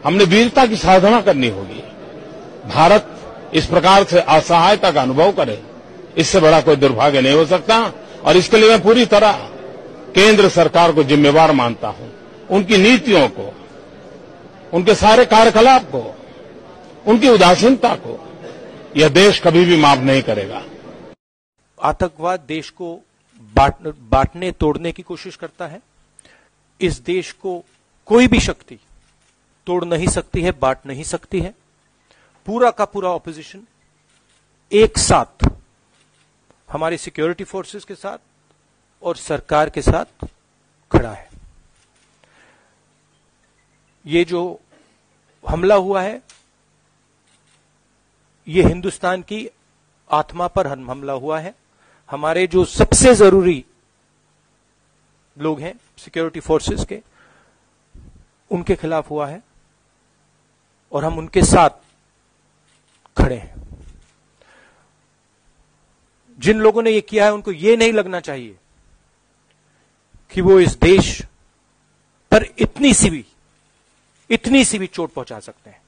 हमने वीरता की साधना करनी होगी। भारत इस प्रकार से असहायता का अनुभव करे, इससे बड़ा कोई दुर्भाग्य नहीं हो सकता। और इसके लिए मैं पूरी तरह केंद्र सरकार को जिम्मेवार मानता हूं। उनकी नीतियों को, उनके सारे कार्यकलाप को, उनकी उदासीनता को यह देश कभी भी माफ नहीं करेगा। आतंकवाद देश को बांटने तोड़ने की कोशिश करता है। इस देश को कोई भी शक्ति तोड़ नहीं सकती है, बांट नहीं सकती है। पूरा का पूरा ऑपोजिशन एक साथ हमारी सिक्योरिटी फोर्सेस के साथ और सरकार के साथ खड़ा है। ये जो हमला हुआ है, ये हिंदुस्तान की आत्मा पर हमला हुआ है। हमारे जो सबसे जरूरी लोग हैं सिक्योरिटी फोर्सेस के, उनके खिलाफ हुआ है और हम उनके साथ खड़े हैं। जिन लोगों ने ये किया है उनको ये नहीं लगना चाहिए कि वो इस देश पर इतनी सी भी चोट पहुंचा सकते हैं।